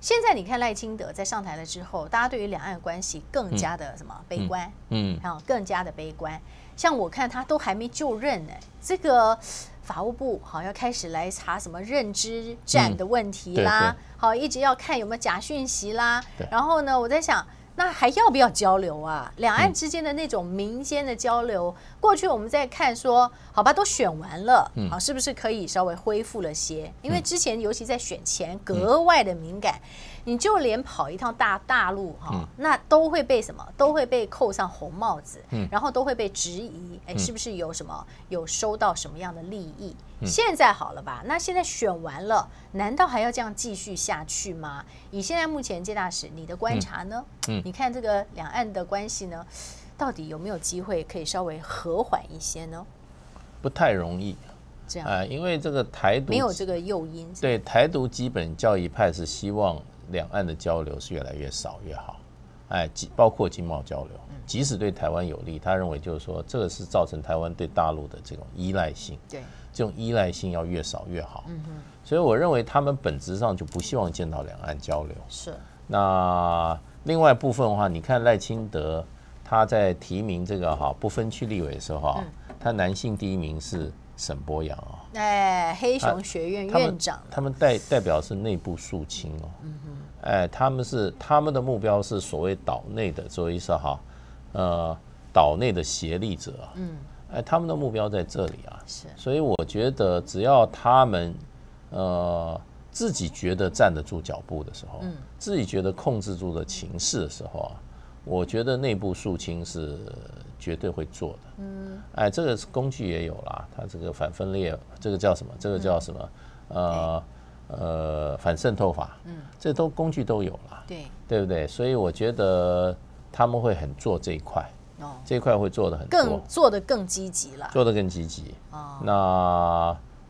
现在你看赖清德在上台了之后，大家对于两岸关系更加的什么悲观，更加的悲观。像我看他都还没就任呢，这个法务部好要开始来查什么认知战的问题啦，好一直要看有没有假讯息啦。然后呢，我在想。那还要不要交流啊？两岸之间的那种民间的交流，过去我们在看说，好吧，都选完了，好，是不是可以稍微恢复了些？因为之前尤其在选前格外的敏感，你就连跑一趟大陆哈，那都会被什么？都会被扣上红帽子，然后都会被质疑，哎，是不是有什么有收到什么样的利益？现在好了吧？那现在选完了，难道还要这样继续下去吗？以现在目前介大使你的观察呢？你看这个两岸的关系呢，到底有没有机会可以稍微和缓一些呢？ 不太容易， 这样因为这个台独没有这个诱因。 对，台独基本教义派是希望两岸的交流是越来越少越好，包括经贸交流，即使对台湾有利，他认为就是说这个是造成台湾对大陆的这种依赖性， 对， 这种依赖性要越少越好。所以我认为他们本质上就不希望见到两岸交流。 是。 那另外部分的话，你看赖清德他在提名这个不分区立委的时候他男性第一名是沈伯洋黑熊学院院长， 他们代表是内部肃清他们的目标是所谓岛内的，所以是岛内的协力者他们的目标在这里所以我觉得只要他们自己觉得站得住脚步的时候，自己觉得控制住的情势的时候我觉得内部肃清是绝对会做的。这个工具也有啦，它这个反分裂，这个叫什么？这个叫什么？反渗透法，这都工具都有啦，对不对？所以我觉得他们会很做这一块，这一块会做得很多， 做得更积极了， 做得更积极。那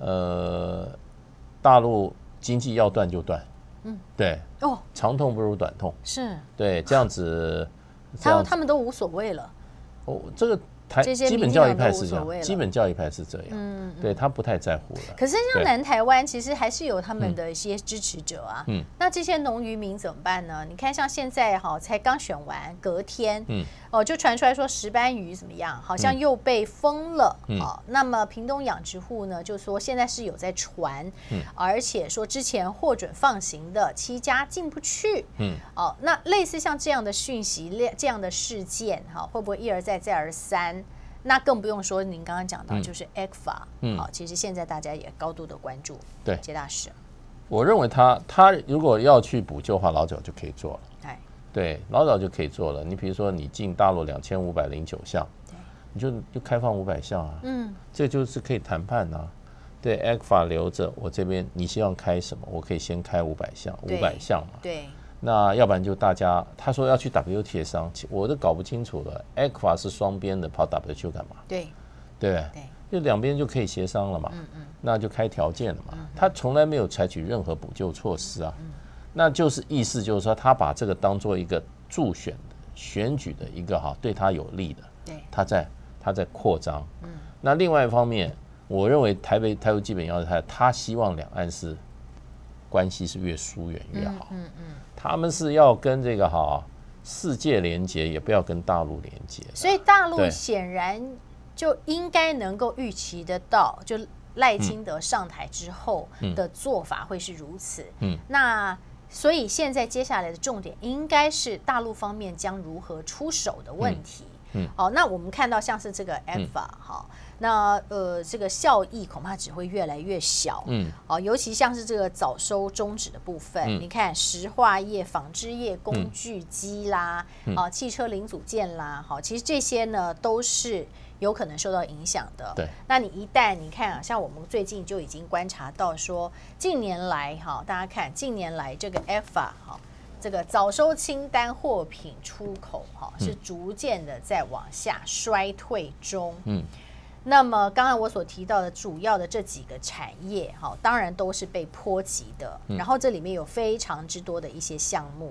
大陆经济要断就断，对，长痛不如短痛， 是， 对，这样子， 他们都无所谓了。 这个基本教育派是这样，基本教育派是这样，对他不太在乎了。 可是像南台湾，其实还是有他们的一些支持者啊。那这些农渔民怎么办呢？你看，像现在才刚选完，隔天，就传出来说石斑鱼怎么样，好像又被封了。那么屏东养殖户呢，就说现在是有在传，而且说之前获准放行的7家进不去。那类似像这样的讯息、这样的事件，会不会一而再、再而三？那更不用说您刚刚讲到，就是 ECFA，其实现在大家也高度的关注。 对， 杰大使，我认为他如果要去补救的话，老早就可以做了。对，老早就可以做了。你比如说，你进大陆2509项，你就开放500项这就是可以谈判对 ECFA 留着，我这边你希望开什么，我可以先开500项，500项嘛。 对。 那要不然就大家他说要去 WTO 商，我都搞不清楚了。ECFA 是双边的，跑 WTO 干嘛？对，就两边就可以协商了嘛。那就开条件了嘛。他从来没有采取任何补救措施那就是意思就是说，他把这个当做一个助选的选举的一个对他有利的，他在扩张。那另外一方面，我认为台独基本要态，他希望两岸是关系是越疏远越好。他们是要跟这个世界连结，也不要跟大陆连结。 所以大陆显然就应该能够预期得到，就赖清德上台之后的做法会是如此。那所以现在接下来的重点应该是大陆方面将如何出手的问题。那我们看到像是这个 ECFA 那这个效益恐怕只会越来越小。尤其像是这个早收终止的部分，你看石化业、纺织业、工具机啦，汽车零组件啦，其实这些呢都是有可能受到影响的。 对， 那你一旦你看像我们最近就已经观察到说，近年来大家看近年来这个 ECFA 这个早收清单货品出口是逐渐的在往下衰退中。那么刚刚我所提到的主要的这几个产业当然都是被波及的。然后这里面有非常之多的一些项目。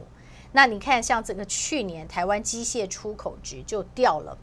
那你看，像这个去年台湾机械出口值就掉了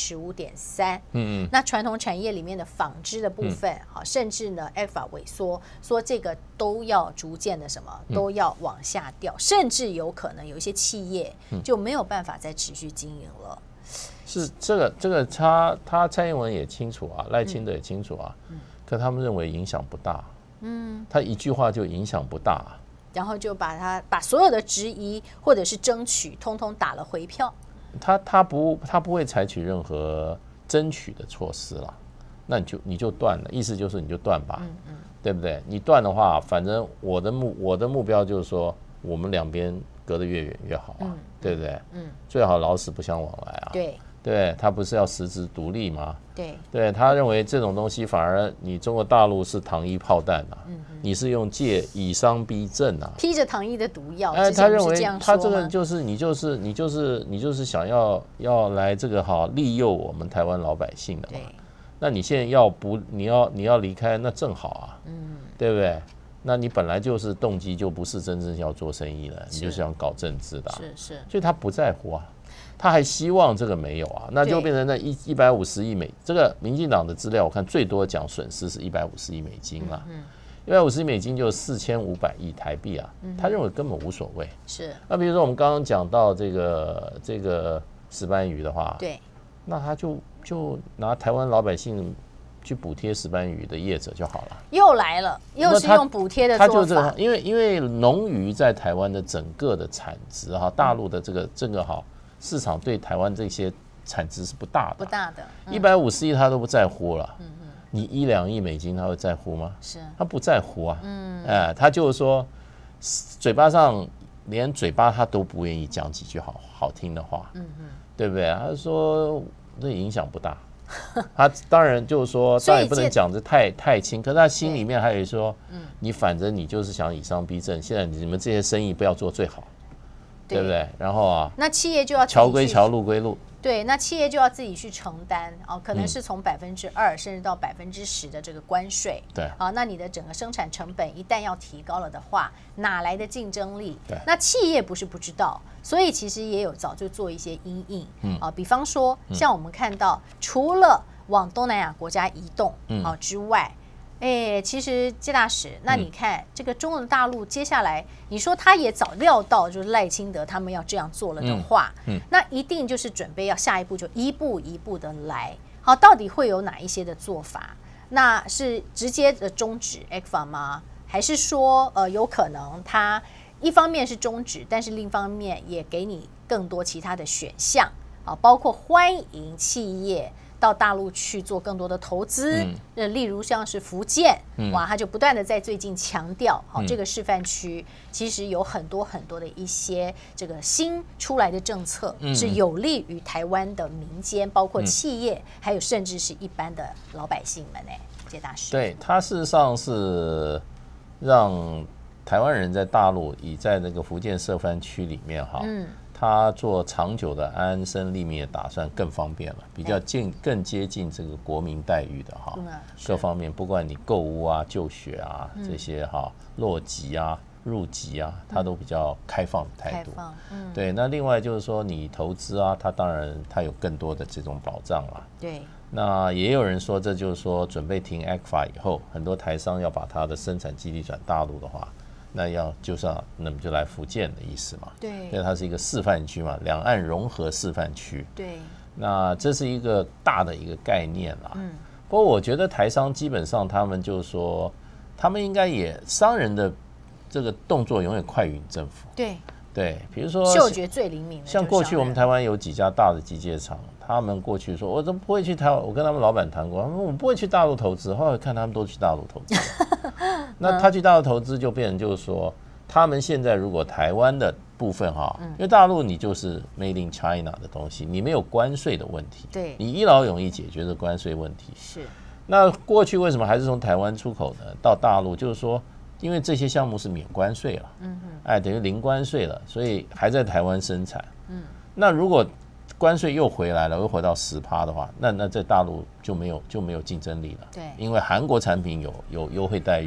15.3%，那传统产业里面的纺织的部分，好，甚至呢 ECFA 萎缩，说这个都要逐渐的什么，都要往下掉，甚至有可能有一些企业就没有办法再持续经营了。 是这个他蔡英文也清楚啊，赖清德也清楚啊，可他们认为影响不大，他一句话就影响不大， 然后就把所有的质疑或者是争取，通通打了回票。 他不会采取任何争取的措施了，那你就断了，意思就是你就断吧，对不对？你断的话，反正我的目标就是说，我们两边隔得越远越好啊，对不对？最好老死不相往来啊。对，他不是要实质独立吗？对，他认为这种东西反而你中国大陆是糖衣炮弹啊，你是用借以商逼政啊， 披着糖衣的毒药。 他认为他这个就是你就是想要来这个利诱我们台湾老百姓的嘛。那你现在你要离开，那正好啊，对不对？那你本来就是动机就不是真正要做生意的，你就是想搞政治的，所以他不在乎啊。他还希望这个没有啊，那就变成那150亿美，这个民进党的资料我看最多讲损失是150亿美金啦，150亿美金就4500亿台币啊，他认为根本无所谓。那比如说我们刚刚讲到这个石斑鱼的话，那他就拿台湾老百姓去补贴石斑鱼的业者就好了。又来了，又是用补贴的做法。 因为农渔在台湾的整个的产值大陆的这个市场对台湾这些产值是不大的，150亿他都不在乎了，你1-2亿美金他会在乎吗？他不在乎啊，他就是说嘴巴上连嘴巴他都不愿意讲几句好听的话，对不对？他说这影响不大，他当然就是说，当然也不能讲这太轻，可是他心里面还有说，你反正你就是想以商逼政，现在你们这些生意不要做最好。对不对？然后那企业就要桥归桥，路归路。 对，那企业就要自己去承担可能是从2%甚至到10%的这个关税。那你的整个生产成本一旦要提高了的话，哪来的竞争力？那企业不是不知道，所以其实也有早就做一些因应比方说像我们看到，除了往东南亚国家移动之外。其实谢大使，那你看这个中国大陆接下来，你说他也早料到，就是赖清德他们要这样做了的话，那一定就是准备要下一步就一步一步的来。好，到底会有哪一些的做法？那是直接的终止 ECFA 吗？还是说有可能他一方面是终止，但是另一方面也给你更多其他的选项包括欢迎企业到大陆去做更多的投资，例如像是福建，他就不断的在最近强调，这个示范区其实有很多的一些这个新出来的政策，是有利于台湾的民间，包括企业，还有甚至是一般的老百姓们谢大使。 对，他事实上是让台湾人在大陆以在那个福建示范区里面他做长久的安身立命的打算更方便了，比较更接近这个国民待遇的各方面，不管你购物啊、就学啊这些落籍啊、入籍啊，他都比较开放的态度。对，那另外就是说你投资啊，他当然他有更多的这种保障了。 对。 那也有人说，这就是说准备停 ECFA 以后，很多台商要把他的生产基地转大陆的话。那那么就来福建的意思嘛？因为它是一个示范区嘛，两岸融合示范区。那这是一个大的一个概念啦。不过我觉得台商基本上他们就是说，他们应该也商人的这个动作永远快于政府。对，比如说嗅觉最灵敏的， 像过去我们台湾有几家大的机械厂，他们过去说我都不会去台湾，我跟他们老板谈过，他们说我们不会去大陆投资，后来看他们都去大陆投资。那他去大陆投资就变成就是说，他们现在如果台湾的部分因为大陆你就是 Made in China 的东西，你没有关税的问题，你一劳永逸解决的关税问题。那过去为什么还是从台湾出口呢？到大陆就是说。因为这些项目是免关税了，等于零关税了，所以还在台湾生产。那如果关税又回来了，又回到10%的话，那在大陆就没有竞争力了。因为韩国产品有优惠待遇，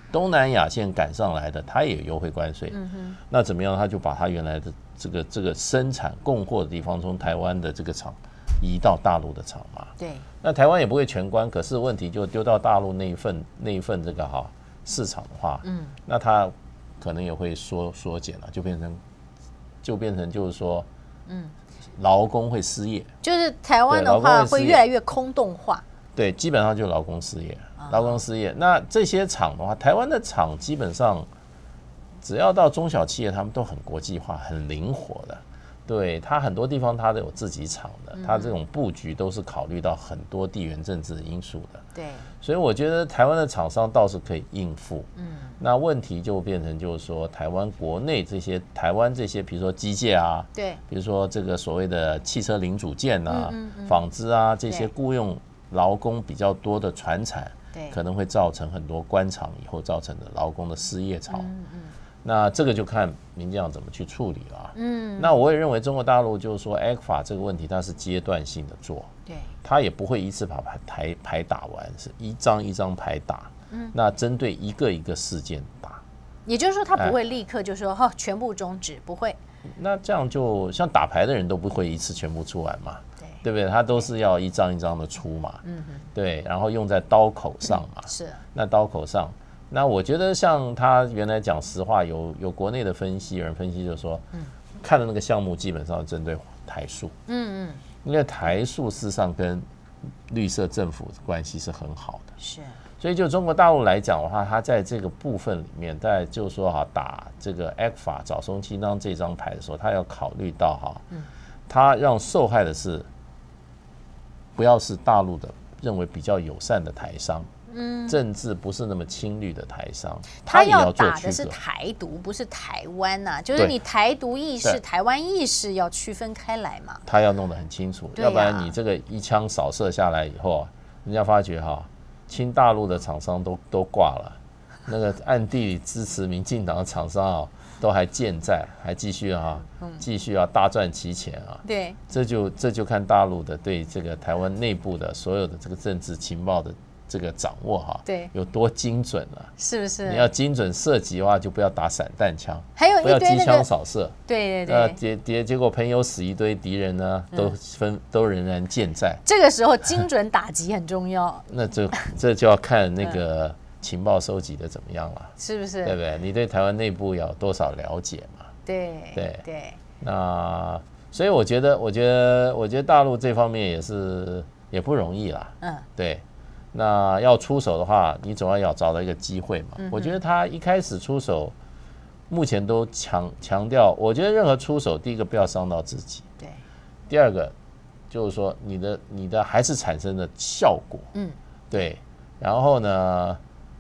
东南亚线赶上来的，它也有优惠关税。那怎么样？他就把他原来的这个生产供货的地方，从台湾的这个厂移到大陆的厂嘛。 对。那台湾也不会全关，可是问题就丢到大陆那一份这个市场的话，那它可能也会缩减了，就变成就是说，劳工会失业， 就是台湾的话会越来越空洞化。 对，基本上就劳工失业，劳工失业。那这些厂的话，台湾的厂基本上只要到中小企业，他们都很国际化、很灵活的。对，它很多地方它都有自己厂的，它这种布局都是考虑到很多地缘政治因素的。 对， 所以我觉得台湾的厂商倒是可以应付。那问题就变成就是说，台湾国内台湾这些，比如说机械啊， 对， 比如说这个所谓的汽车零组件啊、纺织啊这些雇用劳工比较多的传产，可能会造成很多关厂以后造成的劳工的失业潮。那这个就看民进党怎么去处理了。那我也认为中国大陆就是说 ECFA 这个问题它是阶段性的做，对，它也不会一次把牌打完，是一张一张牌打。那针对一个一个事件打， 也就是说它不会立刻就说全部终止，不会。 那这样就像打牌的人都不会一次全部出完嘛，对不对？他都是要一张一张的出嘛，对，然后用在刀口上嘛， 是。那刀口上。那我觉得像他原来讲实话，有国内的分析，有人分析就是说，看的那个项目基本上针对台塑，因为台塑事实上跟绿色政府关系是很好的，是，所以就中国大陆来讲的话，他在这个部分里面，在就是说打这个 ECFA 早松清张这张牌的时候，他要考虑到他让受害的是不要是大陆的认为比较友善的台商。政治不是那么亲绿的台商， 他要打的是台独，不是台湾呐，就是你台独意识、台湾意识要区分开来嘛。 他要弄得很清楚，要不然你这个一枪扫射下来以后，人家发觉亲大陆的厂商都挂了，那个暗地里支持民进党的厂商都还健在，还继续大赚其钱啊。 对， 这就看大陆的对这个台湾内部的所有的这个政治情报的这个掌握对，有多精准了， 是不是？ 你要精准射击的话，就不要打散弹枪， 还有不要机枪扫射， 对。 结果朋友死一堆，敌人呢都仍然健在。 这个时候精准打击很重要。 那这就要看那个情报收集的怎么样了，是不是？对不对？你对台湾内部有多少了解嘛？对。那所以我觉得大陆这方面也不容易啦。对。那要出手的话，你总要找到一个机会嘛。我觉得他一开始出手，目前都强调，我觉得任何出手，第一个不要伤到自己，对。第二个就是说你的还是产生的效果，对。然后呢，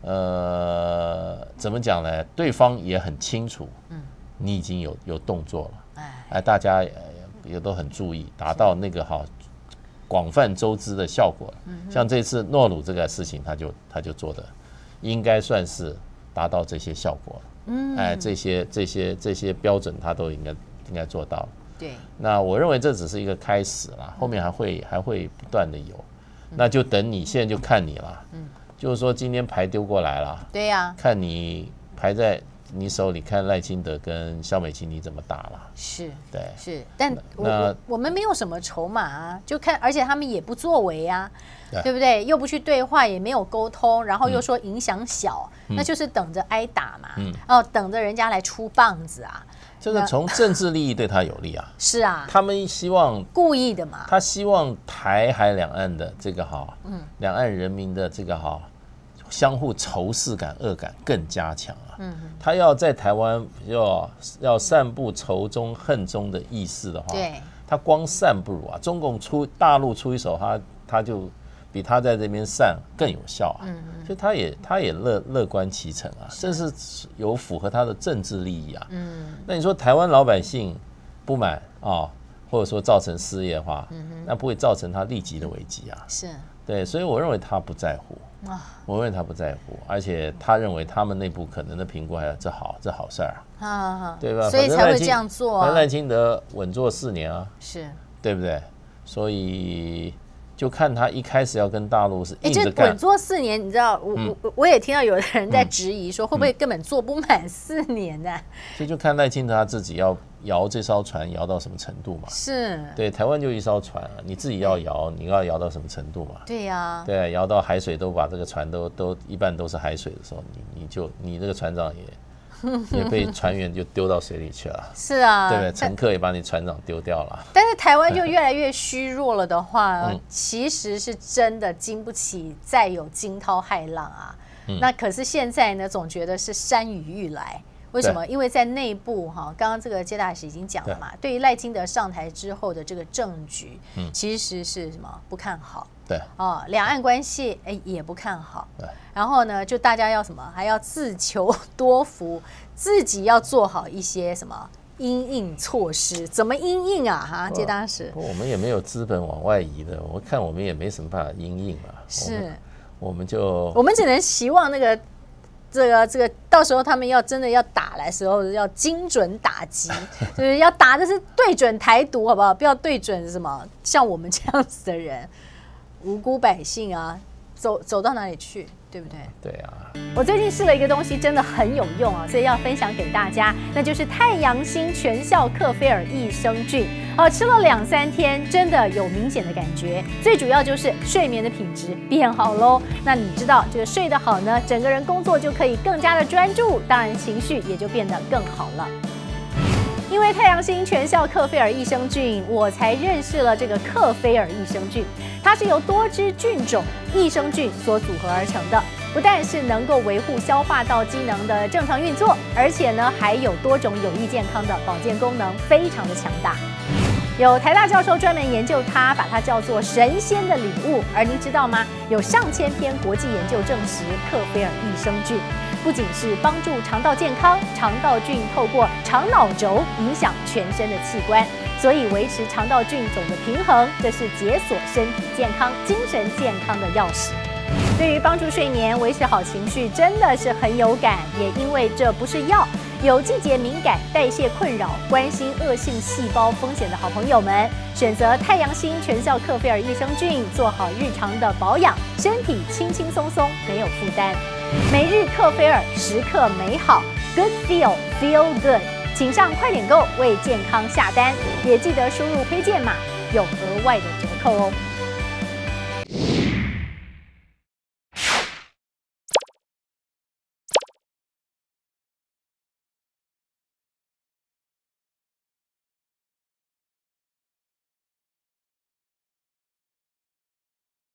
怎么讲呢？对方也很清楚，你已经有动作了，大家也都很注意，达到那个广泛周知的效果。像这次诺鲁这个事情，他就做的应该算是达到这些效果了。这些标准他都应该做到了。对，那我认为这只是一个开始啦，后面还会不断的有。那就等你现在就看你了。就是说今天牌丢过来了，对呀，看你牌在你手里，看赖清德跟萧美琴你怎么打了？是，对，是，但我们没有什么筹码啊，就看，而且他们也不作为啊，对不对？又不去对话，也没有沟通，然后又说影响小，那就是等着挨打嘛，等着人家来出棒子啊。这个从政治利益对他有利啊， 是啊， 他们希望故意的嘛， 他希望台海两岸的这个两岸人民的这个相互仇视感、恶感更加强啊。他要在台湾要散布仇中恨中的意识的话，他光散不如啊。中共大陆出一手，他就比他在这边散更有效啊。所以他也乐观其成啊，这是有符合他的政治利益啊。那你说台湾老百姓不满啊，或者说造成失业的话，那不会造成他立即的危机啊。是，对，所以我认为他不在乎。我认为他不在乎，而且他认为他们内部可能的评估还有这好事儿，对吧？ 所以才会这样做。 赖清德稳坐4年啊， 是， 对不对？所以就看他一开始要跟大陆是硬着干。这稳坐4年，你知道，我也听到有的人在质疑说，会不会根本做不满4年呢？ 这就看赖清德他自己要摇这艘船摇到什么程度嘛。 是， 对，台湾就一艘船啊，你自己要摇，你要摇到什么程度嘛？ 对呀， 对，摇到海水都把这个船都一半都是海水的时候，你这个船长也被船员就丢到水里去了。 是啊， 对不对？乘客也把你船长丢掉了。 但是台湾就越来越虚弱了的话，其实是真的经不起再有惊涛骇浪啊。那可是现在呢，总觉得是山雨欲来。为什么？因为在内部哈，刚刚这个接大使已经讲了嘛，对于赖清德上台之后的这个政局，其实是什么不看好？ 对哦，两岸关系也不看好。然后呢，就大家要什么？还要自求多福，自己要做好一些什么因应措施？怎么因应啊？哈，接大使， 我们也没有资本往外移的，我看我们也没什么办法因应啊。 是， 我们只能希望那个。这个，到时候他们真的要打来的时候，要精准打击，就是要打的是对准台独，好不好？不要对准什么像我们这样子的人，无辜百姓啊，走到哪里去，对不对？ 对啊。 我最近试了一个东西，真的很有用啊，所以要分享给大家，那就是太阳星全效克菲尔益生菌。吃了2、3天，真的有明显的感觉。最主要就是睡眠的品质变好喽。那你知道这个睡得好呢，整个人工作就可以更加的专注，当然情绪也就变得更好了。因为太阳星全效克菲尔益生菌，我才认识了这个克菲尔益生菌。它是由多支菌种益生菌所组合而成的，不但是能够维护消化道机能的正常运作，而且呢还有多种有益健康的保健功能，非常的强大。有台大教授专门研究它，把它叫做神仙的礼物。而您知道吗？有上千篇国际研究证实，克菲尔益生菌不仅是帮助肠道健康，肠道菌透过肠脑轴影响全身的器官，所以维持肠道菌种的平衡，这是解锁身体健康、精神健康的钥匙。对于帮助睡眠、维持好情绪，真的是很有感。也因为这不是药，有季节敏感、代谢困扰、关心恶性细胞风险的好朋友们，选择太阳星全效克菲尔益生菌，做好日常的保养，身体轻轻松松，没有负担。每日克菲尔，时刻美好 ，Good Feel Feel Good， 请上快点购为健康下单，也记得输入推荐码，有额外的折扣哦。